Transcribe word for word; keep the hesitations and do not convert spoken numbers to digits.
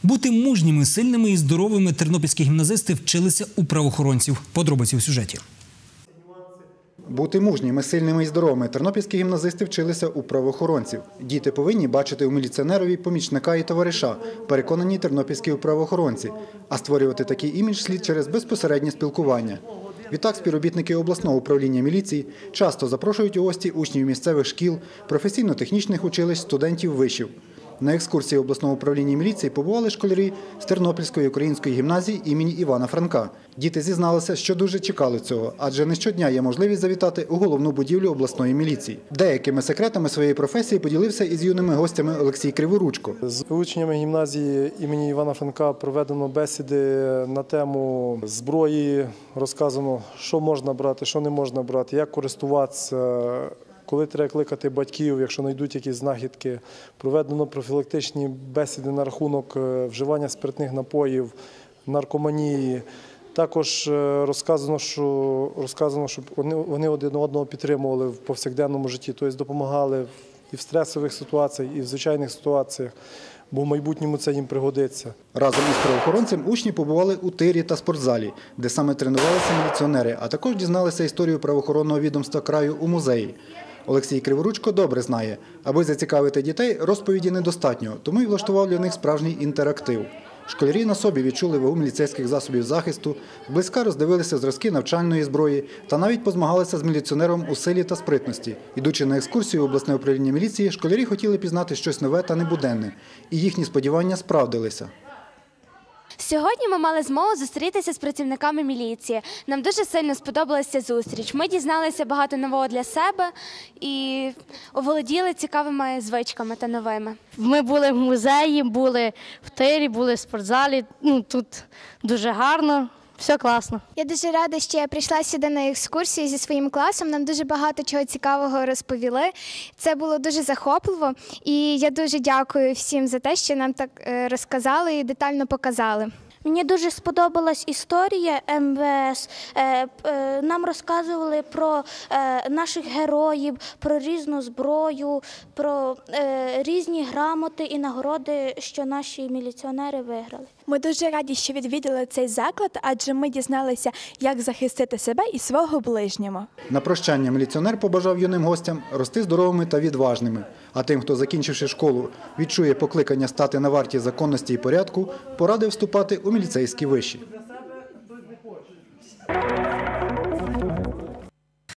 Бути мужніми, сильними і здоровими тернопільські гімназисти вчилися у правоохоронців. Подробиці у сюжеті. Бути мужніми, сильними і здоровими тернопільські гімназисти вчилися у правоохоронців. Діти повинні бачити у міліціонерові помічника і товариша, переконані тернопільські правоохоронці. А створювати такий імідж слід через безпосереднє спілкування. Відтак співробітники обласного управління міліції часто запрошують у гості учнів місцевих шкіл, професійно-технічних училищ, студентів вишів. На екскурсії обласного управління міліції побували школярі з Тернопільської української гімназії імені Івана Франка. Діти зізналися, що дуже чекали цього, адже не щодня є можливість завітати у головну будівлю обласної міліції. Деякими секретами своєї професії поділився із юними гостями Олексій Криворучко. З учнями гімназії імені Івана Франка проведено бесіди на тему зброї, розказано, що можна брати, що не можна брати, як користуватися, коли треба кликати батьків, якщо знайдуть якісь знахідки. Проведено профілактичні бесіди на рахунок вживання спиртних напоїв, наркоманії. Також розказано, що, розказано, щоб вони, вони один одного підтримували в повсякденному житті, тобто допомагали і в стресових ситуаціях, і в звичайних ситуаціях, бо в майбутньому це їм пригодиться. Разом із правоохоронцем учні побували у тирі та спортзалі, де саме тренувалися міліціонери, а також дізналися історію правоохоронного відомства краю у музеї. Олексій Криворучко добре знає, аби зацікавити дітей, розповіді недостатньо, тому й влаштував для них справжній інтерактив. Школярі на собі відчули вагу міліцейських засобів захисту, зблизька роздивилися зразки навчальної зброї та навіть позмагалися з міліціонером у силі та спритності. Ідучи на екскурсію в обласне управління міліції, школярі хотіли пізнати щось нове та небуденне. І їхні сподівання справдилися. Сьогодні ми мали змогу зустрітися з працівниками міліції. Нам дуже сильно сподобалася зустріч. Ми дізналися багато нового для себе і оволоділи цікавими звичками та новими. Ми були в музеї, були в тирі, були в спортзалі. Ну, тут дуже гарно. Все класно. Я дуже рада, що я прийшла сюди на екскурсію зі своїм класом. Нам дуже багато чого цікавого розповіли. Це було дуже захопливо. І я дуже дякую всім за те, що нам так розказали і детально показали. Мені дуже сподобалась історія ем ве ес. Нам розказували про наших героїв, про різну зброю, про різні грамоти і нагороди, що наші міліціонери виграли. Ми дуже раді, що відвідали цей заклад, адже ми дізналися, як захистити себе і свого ближнього. На прощання міліціонер побажав юним гостям рости здоровими та відважними. А тим, хто, закінчивши школу, відчує покликання стати на варті законності і порядку, порадив вступати у міліцейські виші.